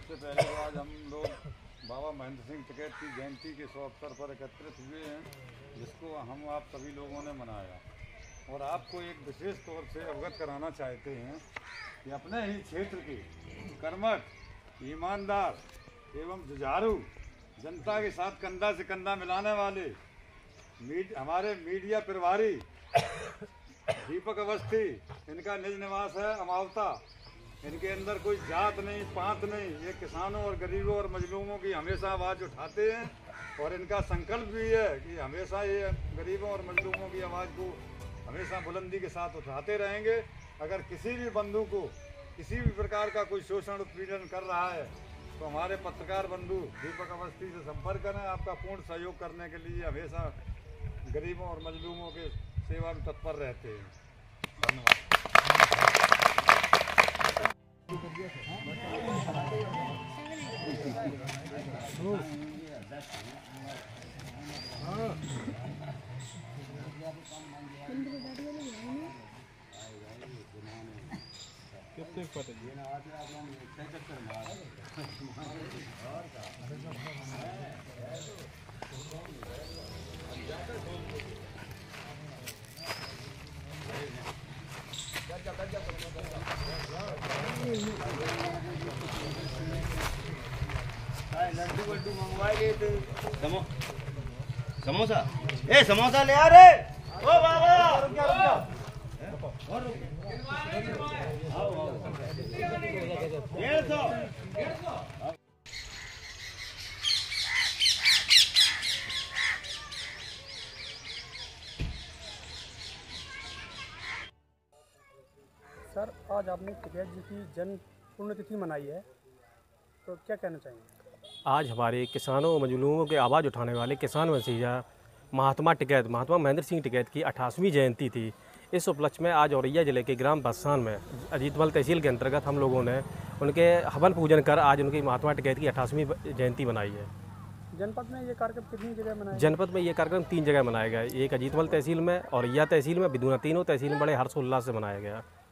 सबसे पहले तो आज हम लोग बाबा महेंद्र सिंह टिकैत की जयंती के शुभ अवसर पर एकत्रित हुए हैं, जिसको हम आप सभी लोगों ने मनाया। और आपको एक विशेष तौर से अवगत कराना चाहते हैं कि अपने ही क्षेत्र के कर्मठ, ईमानदार एवं जुझारू, जनता के साथ कंधा से कंधा मिलाने वाले हमारे मीडिया प्रभारी दीपक अवस्थी, इनका निज निवास है अमावता। इनके अंदर कोई जात नहीं, पांत नहीं, ये किसानों और गरीबों और मजलूमों की हमेशा आवाज़ उठाते हैं और इनका संकल्प भी है कि हमेशा ये गरीबों और मजलूमों की आवाज़ को हमेशा बुलंदी के साथ उठाते रहेंगे। अगर किसी भी बंधु को किसी भी प्रकार का कोई शोषण उत्पीड़न कर रहा है तो हमारे पत्रकार बंधु दीपक अवस्थी से संपर्क करें। आपका पूर्ण सहयोग करने के लिए हमेशा गरीबों और मजलूमों के सेवा में तत्पर रहते हैं। धन्यवाद। लड्डू मंगवाए थे समोसा। ए समोसा ले आ रे ओ बाबा। सर, आज आपने टिकैत जी की जन्म पुण्यतिथि मनाई है, तो क्या कहना चाहेंगे? आज हमारे किसानों और मजलूमों के आवाज़ उठाने वाले किसान वसीजा महात्मा महेंद्र सिंह टिकैत की 88वीं जयंती थी। इस उपलक्ष्य में आज औरैया जिले के ग्राम बस्सान में अजीतमल तहसील के अंतर्गत हम लोगों ने उनके हवन पूजन कर आज उनकी महात्मा टिकैत की 88वीं जयंती मनाई है। जनपद में ये कार्यक्रम कितनी जगह मनाया? जनपद में ये कार्यक्रम 3 जगह मनाया गया। एक अजीतमल तहसील में, औरैया तहसील में, बिदूना, तीनों तहसील में बड़े हर्षोल्लास से मनाया गया।